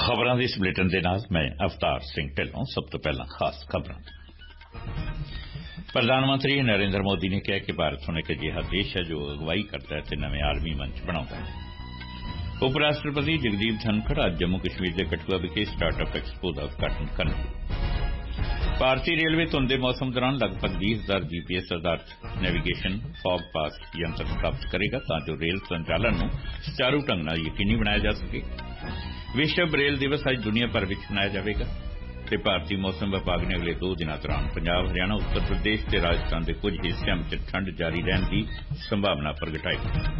खबरां इस बुलेटिन के नाल मैं अवतार सिंह ढिल्लों। सब तो पहला खास खबरां। प्रधानमंत्री नरेंद्र मोदी ने कहा कि भारत हुण एक अजिहा देश है जो अगवाई करता है ते नवे आलमी मंच बनाउंदा है। उप राष्ट्रपति जगदीप धनखड़ अज जम्मू कश्मीर के कठुआ विखे स्टार्टअप एक्सपो का उद्घाटन करनगे। भारतीय रेलवे धुंध के मौसम दौरान लगभग 20,000 जीपीएस आधारित नेविगेशन फॉग पास यंत्र स्थापित करेगा तां जो रेल संचालन नूं सुचारू ढंग नाल यकीनी बनाया जा सके। विश्व ब्रेल दिवस अज दुनिया भर में मनाया जाएगा ते भारतीय मौसम विभाग ने अगले 2 दिनों दौरान पंजाब, हरियाणा, उत्तर प्रदेश ते राजस्थान के कुछ हिस्सों में ठंड जारी रहने की संभावना प्रगटाई।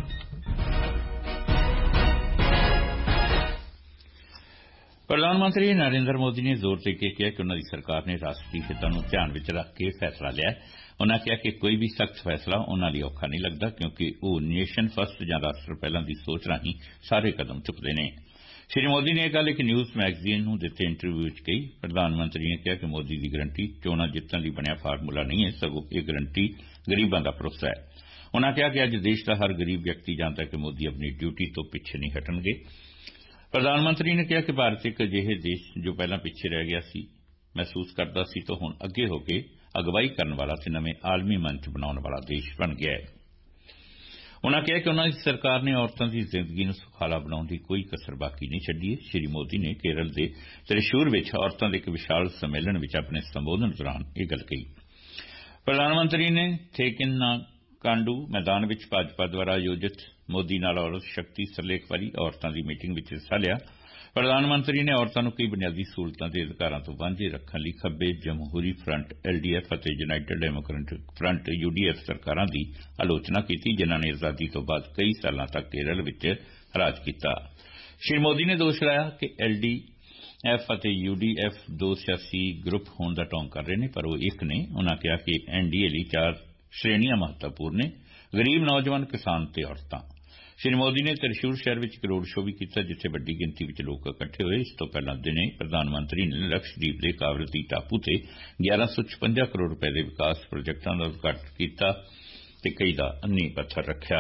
प्रधानमंत्री नरेंद्र मोदी ने जोर देके कहा कि उन्होंने सरकार ने राष्ट्रीय हितों को ध्यान में रख के फैसला लिया है। उन्होंने कहा कि कोई भी सख्त फैसला उन्होंने औखा नहीं लगता क्योंकि वो नेशन फस्ट या राष्ट्र पहला की सोच राही सारे कदम चुकते हैं। श्री मोदी ने यह गल एक न्यूज़ मैगजीन को दिते इंटरव्यू में कही। प्रधानमंत्री ने कहा कि मोदी की गारंटी चोणां जितने लिए बनया फार्मूला नहीं है, सगों यह गारंटी गरीबों का भरोसा है। उन्होंने कहा कि अज देश का हर गरीब व्यक्ति जानता है कि मोदी अपनी ड्यूटी तो पीछे नहीं हटणगे। प्रधानमंत्री ने कहा कि भारत एक अजिहे देश जो पहला पीछे रह गया सी महसूस करता सी तो हुण अगे होके अगवाई करने वाला ते नवे आलमी मंच बनाने वाला देश बन गया है। उन्होंने कहा कि उन्होंने सरकार ने औरतों की जिंदगी को सुखाला बनाने की कोई कसर बाकी नहीं छड्डी है। श्री मोदी ने केरल के त्रिशूर में औरतों के एक विशाल सम्मेलन में अपने संबोधन दौरान यह गल कही। प्रधानमंत्री ने थेकिनकांडू मैदान में भाजपा द्वारा आयोजित मोदी नाल औरत शक्ति सरलेख वाली औरतों की मीटिंग में हिस्सा लिया। प्रधानमंत्री ने औरतों को कई बुनियादी सहूलतों के अधिकारों तो वांझे रखने लिए खब्बे जमहूरी फ्रंट एलडीएफ और यूनाइटेड डेमोक्रेटिक फ्रंट यूडीएफ सरकारों की आलोचना की जिन्होंने आजादी तो बाद कई सालों तक केरल में राज किया। श्री मोदी ने दोष लाया कि एलडीएफ और यूडीएफ 2 सियासी ग्रुप होने का ढोंग कर रहे हैं पर वो एक ने। उन्होंने कहा कि एनडीए लिए 4 श्रेणियां महत्वपूर्ण ने, गरीब, नौजवान, किसान ते औरतां। श्री मोदी ने त्रिशूर शहर में एक रोड शो भी किया जिथे बड़ी गिनती में लोग इकट्ठे हुए। इस तो पहला दिने प्रधानमंत्री ने लक्षद्वीप के कावरती टापू से 1156 करोड़ रुपए के विकास प्रोजेक्टों का उद्घाटन किया ते कई का नींह पत्थर रखा।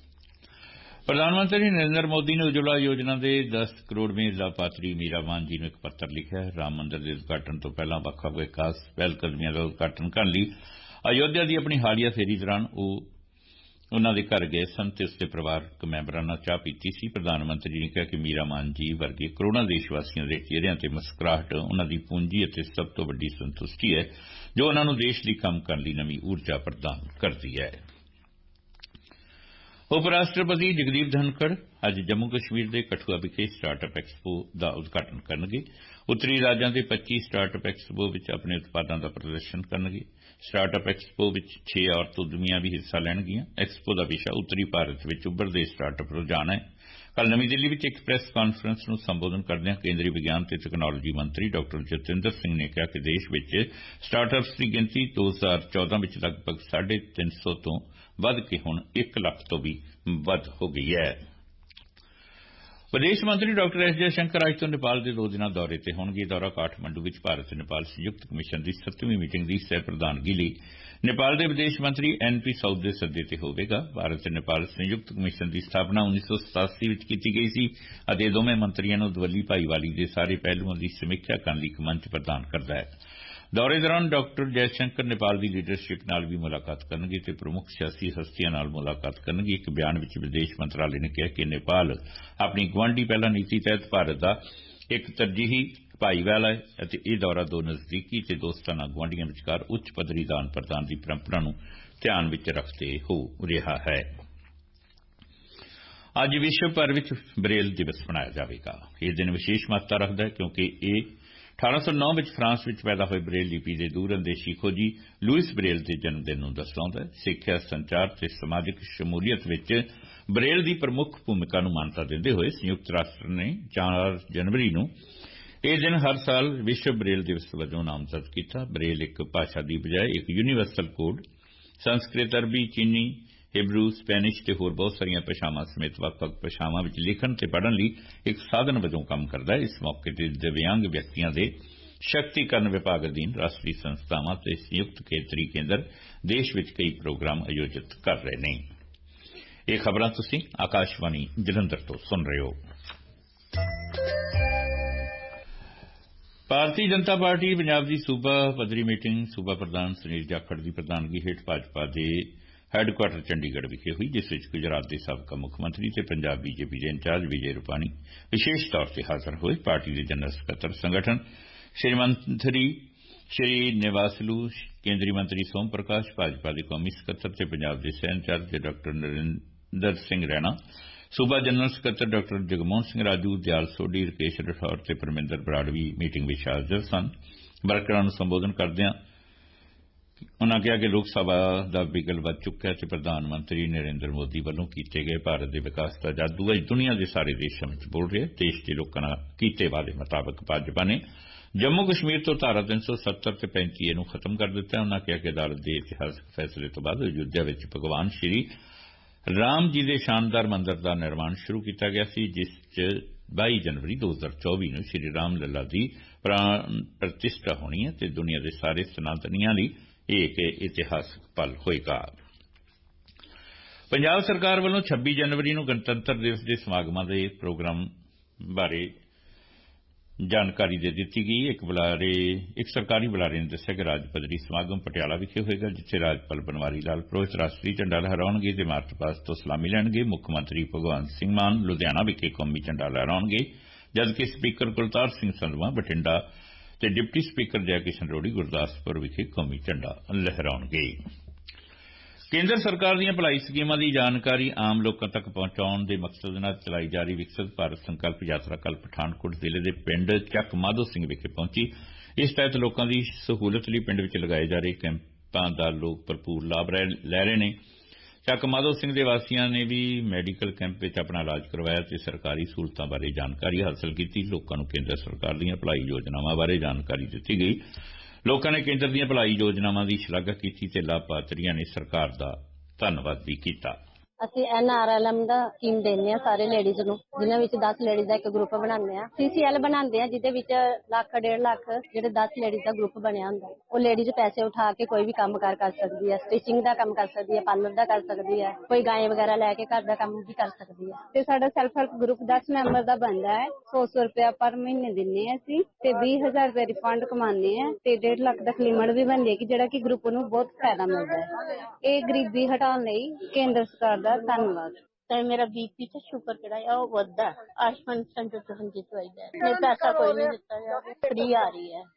प्रधानमंत्री नरेंद्र मोदी ने उज्ज्वला योजना के 10 करोड़ में लाभार्थी मीरा मान जी ने एक पत्र लिखा है। राम मंदिर के उद्घाटन तो पहला वक् विकास पहलकदमियों का उद्घाटन करने लिए अयोध्या की अपनी हालिया फेरी दौरान उन्होंने घर गए सन ते उसके परिवारक मैंबरां नाल चाह पीती सी। प्रधानमंत्री ने कहा कि मीरा मान जी वर्गे करोड़ों देशवासियों के चेहरिਆਂ ते मुस्कुराहट उन्होंने पूंजी और सब तो वड्डी संतुष्टि है जो उन्होंने देश लिए काम करने लिए नवी ऊर्जा प्रदान करती है। उप राष्ट्रपति जगदीप धनखड़ अज जम्मू कश्मीर के कठुआ विखे स्टार्टअप एक्सपो का उद्घाटन करेंगे। उत्तरी राज्यों के 25 स्टार्टअप एक्सपो में अपने उत्पादों का प्रदर्शन करेंगे। स्टार्टअप एक्सपो में 6 औरत उद्यमियां भी हिस्सा लैणगियां। एक्सपो का विषय उत्तरी भारत में उभरते स्टार्टअप रुझान है। कल नवी दिल्ली में एक प्रैस कानफ्रेंस को संबोधन करदे केंद्रीय विज्ञान ते तकनोलॉजी मंत्री डॉ जतिंदर सिंह ने कहा कि देश में स्टार्टअप्स की गिनती 2014 में लगभग 350 तो वध के हुण 1 लाख तो भी वध हो गई है। विदेश मंत्री डॉ एस जयशंकर अज तो नेपाल के 2 दिना दौरे ते होणगे। दौरा काठमंडू में भारत नेपाल संयुक्त कमिशन की 7वीं मीटिंग की सह प्रधानगी लई नेपाल के विदेश मंत्री एनपी साउद के सद्दे ते होवेगा। भारत ते नेपाल संयुक्त कमिशन की स्थापना 1987 में की गई सी अते दोवें मंत्रियों को दवल्ली भाईवाली के सारे पहलुओं की समीक्षा करने लई एक मंच प्रदान करता है। दौरे दौरान डॉ जयशंकर नेपाल की लीडरशिप नाल भी मुलाकात करेंगे ते प्रमुख सियासी हस्तियों नाल मुलाकात करेंगे। एक बयान में विदेश मंत्रालय ने कहा कि नेपाल अपनी गुआढ़ी पहला नीति तहत भारत का एक तरजीही भाईवाल है अते यह दौरा 2 नजदीकी ते दोस्ताना गुआढ़ियों विचकार उच्च पद्धरी आदान प्रदान की परंपरा को ध्यान में रखते हो रहा है। अज विश्व भर में ब्रेल दिवस मनाया जाएगा। यह दिन विशेष महत्ता रखता है क्योंकि यह 1809 में फ्रांस में पैदा हुए ब्रेल लिपि के दूरअंदेशी खोजी लुइस ब्रेल के जन्मदिन को दर्शाता है। सिक्ख्या, संचार ते समाजिक शमूलीयत में ब्रेल की प्रमुख भूमिका को मानता देते हुए संयुक्त राष्ट्र ने 4 जनवरी को यह दिन हर साल विश्व ब्रेल दिवस वजों नामजद किया। ब्रेल एक भाषा की बजाय एक यूनीवर्सल कोड संस्कृत, अरबी, चीनी, हिब्रू, स्पैनिश ते होर बहुत सारिया भाषावां समेत वख-वख भाषावां विच लिखण ते पढ़न लई एक साधन वजों काम करदा है। इस मौके ते दिव्यांग व्यक्तियों के शक्तिकरण विभाग अधीन राष्ट्रीय संस्थावां ते संयुक्त खेतरी केंद्र देश विच कई प्रोग्राम आयोजित कर रहे हैं। ये खबरां तुसीं आकाशवाणी जलंधर तो सुन रहे हो। ਭਾਰਤੀ ਜਨਤਾ ਪਾਰਟੀ ਪੰਜਾਬ ਦੀ ਸੂਬਾ ਪੱਧਰੀ ਮੀਟਿੰਗ ਸੂਬਾ ਪ੍ਰਧਾਨ ਸੁਨੀਲ ਜਾਖੜ ਦੀ ਪ੍ਰਧਾਨਗੀ ਹੇਠ ਭਾਜਪਾ ਦੇ ਹੈੱਡਕੁਆਟਰ ਚੰਡੀਗੜ੍ਹ ਵਿਖੇ ਹੋਈ, ਜਿਸ ਵਿੱਚ ਗੁਜਰਾਤ ਦੇ ਸਾਬਕਾ ਮੁੱਖ ਮੰਤਰੀ ਤੇ ਪੰਜਾਬ ਬੀਜੇਪੀ ਦੇ ਇੰਚਾਰਜ ਵਿਜੇ ਰੂਪਾਣੀ ਵਿਸ਼ੇਸ਼ ਤੌਰ ਤੇ ਹਾਜ਼ਰ ਹੋਏ। ਪਾਰਟੀ ਦੇ ਜਨਰਲ ਸਕੱਤਰ ਸੰਗਠਨ ਸ਼੍ਰੀ ਮੰਤਰੀ ਸ਼੍ਰੀ ਨਿਵਾਸਲੂ, ਕੇਂਦਰੀ ਮੰਤਰੀ ਸੋਮ ਪ੍ਰਕਾਸ਼, ਭਾਜਪਾ ਦੇ ਕੌਮੀ ਸਕੱਤਰ ਤੇ ਪੰਜਾਬ ਦੇ ਸਹਿ ਇੰਚਾਰਜ ਡਾ ਨਰਿੰਦਰ ਸਿੰਘ ਰੈਣਾ, ਸੂਬਾ ਜਨਰਲ ਸਕੱਤਰ ਡਾ ਜਗਮੋਹਨ ਸਿੰਘ ਰਾਜੂ, ਦਿਆਲ ਸੋਢੀ, ਰਕੇਸ਼ ਰਠੌਰ ਤੇ ਪਰਮਿੰਦਰ ਬਰਾੜ ਵੀ ਮੀਟਿੰਗ ਵਿੱਚ ਹਾਜ਼ਰ ਸਨ। ਵਰਕਰਾਂ ਨੂੰ ਸੰਬੋਧਨ ਕਰਦਿਆਂ ਉਨ੍ਹਾਂ ਕਿਹਾ ਕਿ ਲੋਕ ਸਭਾ ਦਾ ਬਿਗਲ ਵੱਧ ਚੁੱਕਾ ਤੇ ਪ੍ਰਧਾਨ ਮੰਤਰੀ ਨਰਿੰਦਰ ਮੋਦੀ ਵੱਲੋਂ ਕੀਤੇ ਗਏ ਭਾਰਤ ਦੇ ਵਿਕਾਸ ਦਾ ਜਾਦੂ ਅੱਜ ਦੁਨੀਆ ਦੇ ਸਾਰੇ ਦੇਸ਼ਾਂ ਵਿੱਚ ਬੋਲ ਰਿਹਾ। ਦੇਸ਼ ਦੇ ਲੋਕਾਂ ਨਾਲ ਕੀਤੇ ਵਾਅਦੇ ਮੁਤਾਬਕ ਭਾਜਪਾ ਨੇ ਜੰਮੂ ਕਸ਼ਮੀਰ ਤੋਂ ਧਾਰਾ 370 ਤੇ 35A ਨੂੰ ਖਤਮ ਕਰ ਦਿੱਤਾ। ਉਨ੍ਹਾਂ ਕਿਹਾ ਕਿ ਅਦਾਲਤ ਦੇ ਇਤਿਹਾਸਕ ਫੈਸਲੇ ਤੋਂ ਬਾਅਦ ਅਯੁੱਧਿਆ ਵਿੱਚ ਭਗਵਾਨ ਸ਼੍ਰੀ ਰਾਮ ਜੀ ਦੇ ਸ਼ਾਨਦਾਰ ਮੰਦਰ ਦਾ ਨਿਰਮਾਣ ਸ਼ੁਰੂ ਕੀਤਾ ਗਿਆ ਸੀ, ਜਿਸ 'ਚ 22 ਜਨਵਰੀ 2024 ਨੂੰ ਸ਼੍ਰੀ ਰਾਮ ਲੱਲਾ ਦੀ ਪ੍ਰਾਣ ਪ੍ਰਤਿਸ਼ਠਾ ਹੋਣੀ ਹੈ ਤੇ ਦੁਨੀਆ ਦੇ ਸਾਰੇ ਸਨਾਤਨੀਆਂ ਲਈ ਇਹ ਇੱਕ ਇਤਿਹਾਸਕ ਪਲ ਹੋਏਗਾ। ਪੰਜਾਬ ਸਰਕਾਰ ਵੱਲੋਂ 26 ਜਨਵਰੀ ਨੂੰ ਗਣਤੰਤਰ ਦਿਵਸ ਦੇ ਸਮਾਗਮਾਂ ਦੇ ਪ੍ਰੋਗਰਾਮ ਬਾਰੇ ਜਾਣਕਾਰੀ ਦੇ ਦਿੱਤੀ ਗਈ। ਇੱਕ ਸਰਕਾਰੀ ਬੁਲਾਰੇ ਨੇ ਦੱਸਿਆ ਕਿ ਰਾਜ ਪੱਧਰੀ ਸਮਾਗਮ ਪਟਿਆਲਾ ਵਿਖੇ ਹੋਏਗਾ, ਜਿੱਥੇ ਰਾਜਪਾਲ ਬਨਵਾਰੀ ਲਾਲ ਪੁਰੋਹਿਤ ਰਾਸ਼ਟਰੀ ਝੰਡਾ ਲਹਿਰਾਉਣਗੇ ਤੇ ਮਾਰਚ ਪਾਸਟ ਤੋਂ ਸਲਾਮੀ ਲੈਣਗੇ। ਮੁੱਖ ਮੰਤਰੀ ਭਗਵੰਤ ਸਿੰਘ ਮਾਨ ਲੁਧਿਆਣਾ ਵਿਖੇ ਕੌਮੀ ਝੰਡਾ ਲਹਿਰਾਉਣਗੇ, ਜਦਕਿ ਸਪੀਕਰ ਕੁਲਤਾਰ ਸਿੰਘ ਸੰਧਵਾਂ ਬਠਿੰਡਾ ਤੇ ਡਿਪਟੀ ਸਪੀਕਰ ਜੈ ਕਿਸ਼ਨ ਰੋੜੀ ਗੁਰਦਾਸਪੁਰ ਵਿਖੇ ਕੌਮੀ ਝੰਡਾ ਲਹਿਰਾਉਣਗੇ। ਕੇਂਦਰ ਸਰਕਾਰ ਦੀਆਂ ਭਲਾਈ ਸਕੀਮਾਂ ਦੀ ਜਾਣਕਾਰੀ ਆਮ ਲੋਕਾਂ ਤੱਕ ਪਹੁੰਚਾਉਣ ਦੇ ਮਕਸਦ ਨਾਲ ਚਲਾਈ ਜਾ ਰਹੀ ਵਿਕਸਿਤ ਭਾਰਤ ਸੰਕਲਪ ਯਾਤਰਾ ਕੱਲ੍ਹ ਪਠਾਨਕੋਟ ਜ਼ਿਲ੍ਹੇ ਦੇ ਪਿੰਡ ਚੱਕ ਮਾਧੋ ਸਿੰਘ ਵਿਖੇ ਪਹੁੰਚੀ। ਇਸ ਤਹਿਤ ਲੋਕਾਂ ਦੀ ਸਹੂਲਤ ਲਈ ਪਿੰਡ ਵਿੱਚ ਲਗਾਏ ਜਾ ਰਹੇ ਕੈਂਪਾਂ ਦਾ ਲੋਕ ਭਰਪੂਰ ਲਾਭ ਲੈ ਰਹੇ ਨੇ। ਚੱਕ ਮਾਧੋ ਸਿੰਘ ਦੇ ਵਾਸੀਆਂ ਨੇ ਵੀ ਮੈਡੀਕਲ ਕੈਂਪ ਵਿੱਚ ਆਪਣਾ ਇਲਾਜ ਕਰਵਾਇਆ ਤੇ ਸਰਕਾਰੀ ਸਹੂਲਤਾਂ ਬਾਰੇ ਜਾਣਕਾਰੀ ਹਾਸਲ ਕੀਤੀ। ਲੋਕਾਂ ਨੂੰ ਕੇਂਦਰ ਸਰਕਾਰ ਦੀਆਂ ਭਲਾਈ ਯੋਜਨਾਵਾਂ ਬਾਰੇ ਜਾਣਕਾਰੀ ਦਿੱਤੀ ਗਈ। ਲੋਕਾਂ ਨੇ ਕੇਂਦਰ ਦੀਆਂ ਭਲਾਈ ਯੋਜਨਾਵਾਂ ਦੀ ਸ਼ਲਾਘਾ ਕੀਤੀ ਤੇ ਲਾਭਪਾਤਰੀਆਂ ਨੇ ਸਰਕਾਰ ਦਾ ਧੰਨਵਾਦ ਵੀ ਕੀਤਾ। ਅਸੀਂ NRLM ਦਾ ਸਕੀਮ ਦਿੰਦੇ ਆ ਸਾਰੇ ਲੇਡੀਜ਼ ਨੂੰ, ਜਿਨ੍ਹਾਂ ਵਿੱਚ 10 ਲੇਡੀਜ਼ ਦਾ ਇੱਕ ਗਰੁੱਪ ਬਣਾਉਂਦੇ ਆ। CCL ਬਣਾਉਂਦੇ ਆ, ਜਿਹਦੇ ਵਿੱਚ ਲੱਖ 1.5 ਲੱਖ ਜਿਹੜੇ 10 ਲੇਡੀਜ਼ ਦਾ ਗਰੁੱਪ ਬਣਿਆ ਹੁੰਦਾ। ਉਹ ਲੇਡੀਜ਼ ਪੈਸੇ ਉਠਾ ਕੇ ਕੋਈ ਵੀ ਕੰਮ ਕਰ ਸਕਦੀ ਹੈ, ਸਟਿਚਿੰਗ ਦਾ ਕੰਮ ਕਰ ਸਕਦੀ ਹੈ, ਪਾਰਲਰ ਦਾ ਕਰ ਸਕਦੀ ਹੈ, ਕੋਈ ਗਾਏ ਵਗੈਰਾ ਲੈ ਕੇ ਘਰ ਦਾ ਕੰਮ ਵੀ ਕਰ ਸਕਦੀ ਹੈ। ਤੇ ਸਾਡਾ ਸੈਲਫ ਹੈਲਪ ਗਰੁੱਪ 10 ਮੈਂਬਰ ਦਾ ਬਣਦਾ ਹੈ। 100 ਰੁਪਇਆ ਪਰ ਮਹੀਨੇ ਦਿੰਦੇ ਆ ਅਸੀਂ ਤੇ 20,000 ਰੁਪਏ ਰਿਫੰਡ ਕਮਾਉਂਦੇ ਆ ਤੇ 1.5 ਲੱਖ ਤੱਕ ਲਿਮਟ ਵੀ ਬਣਦੀ ਹੈ, ਕਿ ਜਿਹੜਾ ਕਿ ਗਰੁੱਪ ਨੂੰ ਬਹੁਤ ਫਾਇਦਾ ਮਿਲਦਾ ਹੈ। ਇਹ ਗਰੀਬੀ ਹਟਾਉਣ ਲਈ ਕੇਂਦਰ ਸਰਕਾਰ ਦਾ ਧੰਨਵਾਦ। ਤੇ ਮੇਰਾ BP ਤੇ ਸ਼ੂਗਰ ਜਿਹੜਾ ਆ ਉਹ ਵੱਧਦਾ। ਆਯੁਸ਼ਮਾਨ ਸੈਂਟਰ ਤੋਂ ਹਾਂਜੀ ਦਵਾਈ ਲੈ ਰਹੀ, ਪੈਸਾ ਕੋਈ ਨਹੀਂ ਦਿੱਤਾ ਜਾ ਰਿਹਾ, ਫ੍ਰੀ ਆ ਰਹੀ ਹੈ।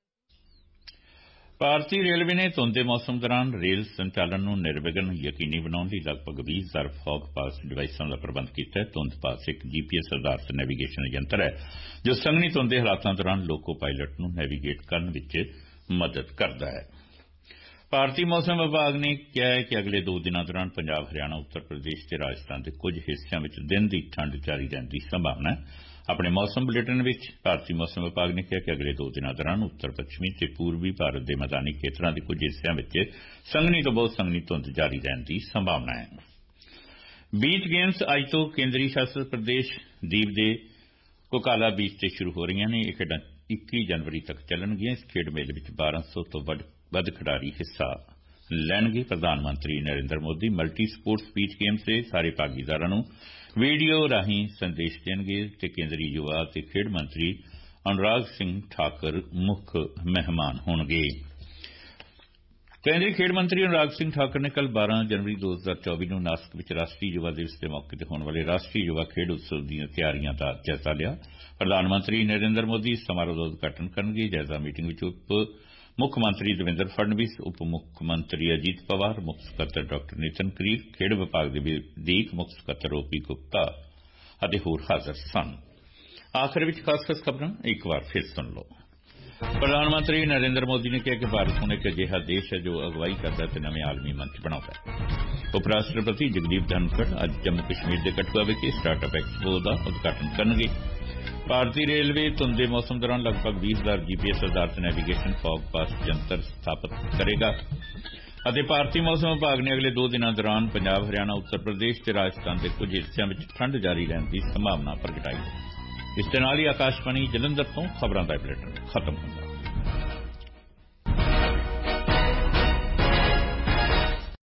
ਭਾਰਤੀ ਰੇਲਵੇ ਨੇ ਧੁੰਦ ਦੇ ਮੌਸਮ ਦੌਰਾਨ ਰੇਲ ਸੰਚਾਲਨ ਨੂੰ ਨਿਰਵਿਘਨ ਯਕੀਨੀ ਬਣਾਉਣ ਲਈ ਲਗਭਗ 20,000 ਫੌਗ ਪਾਸ ਡਿਵਾਈਸਾਂ ਦਾ ਪ੍ਰਬੰਧ ਕੀਤਾ ਹੈ। ਧੁੰਦ ਪਾਸ ਇੱਕ GPS ਆਧਾਰਿਤ ਨੈਵੀਗੇਸ਼ਨ ਯੰਤਰ ਹੈ ਜੋ ਸੰਘਣੀ ਧੁੰਦ ਦੇ ਹਾਲਾਤਾਂ ਦੌਰਾਨ ਲੋਕੋ ਪਾਇਲਟ ਨੂੰ ਨੈਵੀਗੇਟ ਕਰਨ ਵਿੱਚ ਮਦਦ ਕਰਦਾ ਹੈ। ਭਾਰਤੀ ਮੌਸਮ ਵਿਭਾਗ ਨੇ ਕਿਹਾ ਹੈ ਕਿ ਅਗਲੇ 2 ਦਿਨਾਂ ਦੌਰਾਨ ਪੰਜਾਬ, ਹਰਿਆਣਾ, ਉੱਤਰ ਪ੍ਰਦੇਸ਼ ਤੇ ਰਾਜਸਥਾਨ ਦੇ ਕੁਝ ਹਿੱਸਿਆਂ ਵਿੱਚ ਦਿਨ ਦੀ ਠੰਡ ਜਾਰੀ ਰਹਿਣ ਦੀ ਸੰਭਾਵਨਾ ਹੈ। ਆਪਣੇ ਮੌਸਮ ਬੁਲੇਟਿਨ ਵਿੱਚ ਭਾਰਤੀ ਮੌਸਮ ਵਿਭਾਗ ਨੇ ਕਿਹਾ ਕਿ ਅਗਲੇ 2 ਦਿਨਾਂ ਦੌਰਾਨ ਉੱਤਰ ਪੱਛਮੀ ਤੇ ਪੂਰਬੀ ਭਾਰਤ ਦੇ ਮੈਦਾਨੀ ਖੇਤਰਾਂ ਦੇ ਕੁਝ ਹਿੱਸਿਆਂ ਵਿੱਚ ਸੰਘਣੀ ਤੋਂ ਬਹੁਤ ਸੰਘਣੀ ਧੁੰਦ ਜਾਰੀ ਰਹਿਣ ਦੀ ਸੰਭਾਵਨਾ ਹੈ। ਬੀਚ ਗੇਮਸ ਅੱਜ ਤੋਂ ਕੇਂਦਰੀ ਸ਼ਾਸਿਤ ਪ੍ਰਦੇਸ਼ ਦੀਪ ਦੇ ਕੋਕਾਲਾ ਬੀਚ ਤੇ ਸ਼ੁਰੂ ਹੋ ਰਹੀਆਂ ਨੇ। ਇਹ ਖੇਡਾਂ 21 ਜਨਵਰੀ ਤੱਕ ਚੱਲਣਗੀਆਂ। ਇਸ ਖੇਡ ਮੇਲੇ ਵਿੱਚ 1200 ਤੋਂ ਵੱਧ ਖਿਡਾਰੀ ਹਿੱਸਾ ਲੈਣਗੇ। ਪ੍ਰਧਾਨ ਮੰਤਰੀ Narendra Modi multi sports beach games ਦੇ ਸਾਰੇ ਭਾਗੀਦਾਰਾਂ ਨੂੰ ਵੀਡੀਓ ਰਾਹੀਂ ਸੰਦੇਸ਼ ਦੇਣਗੇ ਤੇ ਕੇਂਦਰੀ ਯੁਵਾ ਤੇ ਖੇਡ ਮੰਤਰੀ ਅਨੁਰਾਗ ਸਿੰਘ ਠਾਕੁਰ ਮੁੱਖ ਮਹਿਮਾਨ ਹੋਣਗੇ। ਕੇਂਦਰੀ ਖੇਡ ਮੰਤਰੀ ਅਨੁਰਾਗ ਸਿੰਘ ਠਾਕੁਰ ਨੇ ਕੱਲ੍ਹ 12 ਜਨਵਰੀ 2024 ਨੂੰ ਨਾਸਿਕ ਵਿੱਚ ਰਾਸ਼ਟਰੀ ਯੁਵਾ ਦਿਵਸ ਦੇ ਮੌਕੇ ਤੇ ਹੋਣ ਵਾਲੇ ਰਾਸ਼ਟਰੀ ਯੁਵਾ ਖੇਡ ਉਤਸਵ ਦੀਆਂ ਤਿਆਰੀਆਂ ਦਾ ਜਾਇਜ਼ਾ ਲਿਆ। ਪ੍ਰਧਾਨ ਮੰਤਰੀ ਨਰਿੰਦਰ ਮੋਦੀ ਸਮਾਰੋਹ ਦਾ ਉਦਘਾਟਨ ਕਰਨਗੇ। ਜਾਇਜ਼ਾ ਮੀਟਿੰਗ ਵਿੱਚ ਉਪ ਮੁੱਖ ਮੰਤਰੀ ਦੇਵੇਂਦਰ ਫਡਨਵੀਸ, ਉਪ ਮੁੱਖ ਮੰਤਰੀ ਅਜੀਤ ਪਵਾਰ, ਮੁੱਖ ਸਕੱਤਰ ਡਾ ਨਿਤਨ ਕਰੀਰ, ਖੇਡ ਵਿਭਾਗ ਦੇ ਵਧੀਕ ਮੁੱਖ ਸਕੱਤਰ OP ਗੁਪਤਾ ਅਤੇ ਹੋਰ ਹਾਜ਼ਰ ਸਨ। ਆਖਰ ਵਿੱਚ ਖਾਸ ਖਬਰਾਂ ਇੱਕ ਵਾਰ ਫਿਰ ਸੁਣ ਲਓ। ਪ੍ਰਧਾਨ ਮੰਤਰੀ ਨਰਿੰਦਰ ਮੋਦੀ ਨੇ ਕਿਹਾ ਕਿ ਭਾਰਤ ਹੁਣ ਇੱਕ ਅਜਿਹਾ ਦੇਸ਼ ਹੈ ਜੋ ਅਗਵਾਈ ਕਰਦਾ ਤੇ ਨਵੇਂ ਆਲਮੀ ਮੰਚ ਬਣਾਉਂਦਾ ਹੈ। ਉਪ ਰਾਸ਼ਟਰਪਤੀ ਜਗਦੀਪ ਧਨਖੜ ਅੱਜ ਜੰਮੂ ਕਸ਼ਮੀਰ ਦੇ ਕਠੂਆ ਵਿਖੇ ਸਟਾਰਟਅਪ ਐਕਸਪੋ ਦਾ ਉਦਘਾਟਨ ਕਰਨਗੇ। ਭਾਰਤੀ ਰੇਲਵੇ ਧੁੰਦ ਦੇ ਮੌਸਮ ਦੌਰਾਨ ਲਗਭਗ 20,000 GPS ਆਧਾਰਿਤ ਨੈਵੀਗੇਸ਼ਨ ਫੌਗ ਪਾਸ ਯੰਤਰ ਸਥਾਪਿਤ ਕਰੇਗਾ ਅਤੇ ਭਾਰਤੀ ਮੌਸਮ ਵਿਭਾਗ ਨੇ ਅਗਲੇ 2 ਦਿਨਾਂ ਦੌਰਾਨ ਪੰਜਾਬ, ਹਰਿਆਣਾ, ਉੱਤਰ ਪ੍ਰਦੇਸ਼ ਤੇ ਰਾਜਸਥਾਨ ਦੇ ਕੁਝ ਹਿੱਸਿਆਂ ਵਿੱਚ ਠੰਡ ਜਾਰੀ ਰਹਿਣ ਦੀ ਸੰਭਾਵਨਾ ਪ੍ਰਗਟਾਈ ਹੈ। ਇਸ ਦੇ ਨਾਲ ਹੀ ਆਕਾਸ਼ਵਾਣੀ ਜਲੰਧਰ ਤੋਂ ਖਬਰਾਂ ਦਾ ਬੁਲੇਟਿਨ ਖਤਮ ਹੁੰਦਾ ਹੈ।